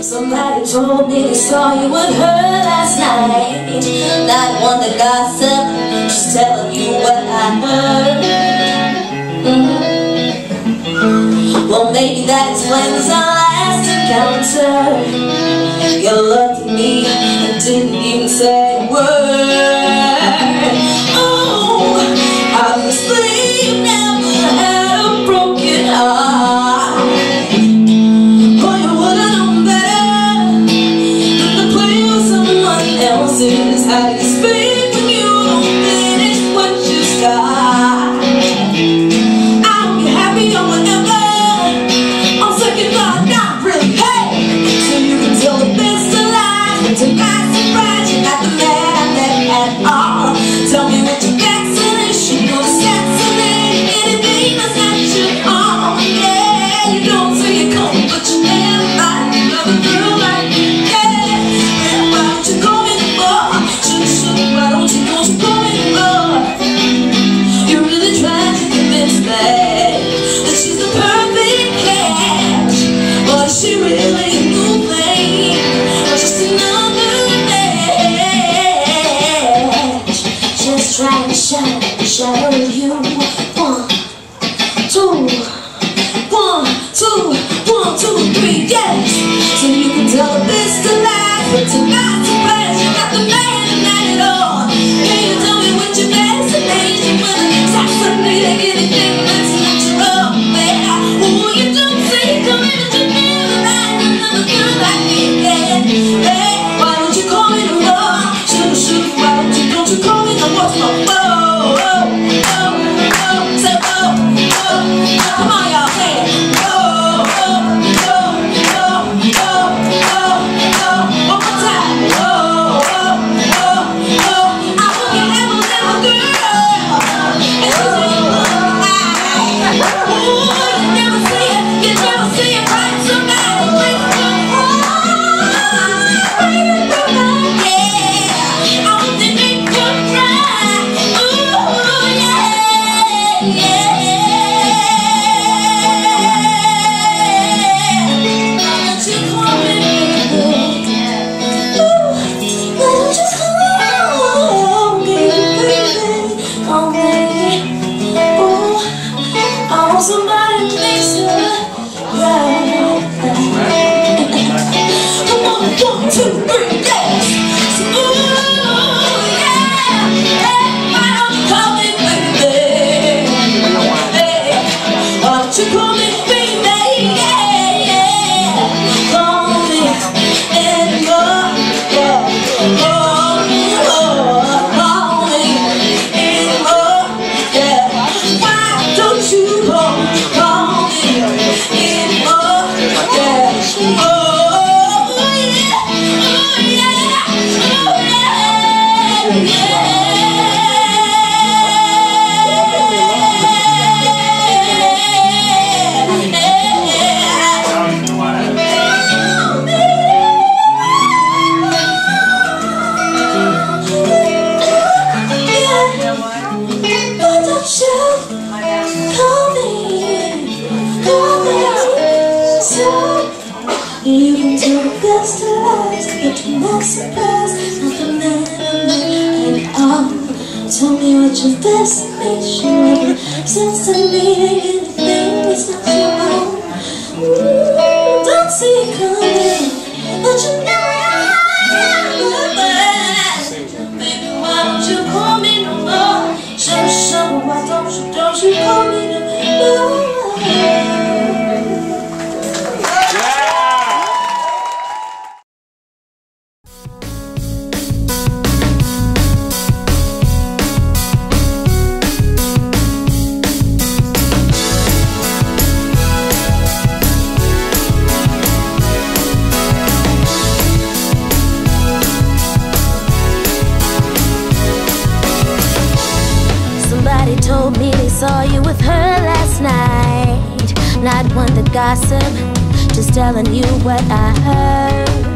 Somebody told me they saw you with her last night. Not one to gossip, just telling you what I heard. Well, maybe that explains our last encounter. You looked at me and didn't even say a word. Oh, obviously you never had a broken heart. Oh, you would've known better than to play with someone else's. How do you speak when you don't finish what you start? I hope you're happy or whatever. On second thought, not really. Hey, so you can tell the best of lies, but tonight's surprise, you're not the man at all. Tell me what your vaccination will assassinate anything that's not your own. Yeah, you don't say you're coming, but you never find another girl like me. Yeah, man, why don't you go anymore? Why don't you go anymore? You're really trying to convince me that she's the perfect catch. Or is she really a new thing, or just another match? Just trying to shadow you. 1, 2, 1, 2, 1, 2, 3, yes. So you can tell the best of lies, but tonight's surprise, you're not the man at all. Can you tell me what your fascination with assassinating anything that's not your own? Oh, you don't see it coming, but you never find another girl like me. Yeah, hey, why don't you call me no more? Shoot, why don't you call me no more? Say come on, y'all, say it. One more time. I hope you never, girl. And she's you never see it right. Somebody break it down. Yeah, I hope they make you cry. Ooh, yeah. Somebody makes her right. Come on, 1, 2, 3, yes. Ooh, yeah. Hey, why don't you call me baby? Hey, why don't you call me baby? Yeah. Call me anymore. Yeah. Call me anymore. Yeah. Why don't you call me anymore? Yeah. You can tell the best of lies, but you're not surprised. Not the man at all. Tell me what your fascination with assassinating anything that's not your own. Don't see it coming, but you never baby, why don't you call me no more? Show, why don't you call me no more? Told me they saw you with her last night. Not one to gossip, just telling you what I heard.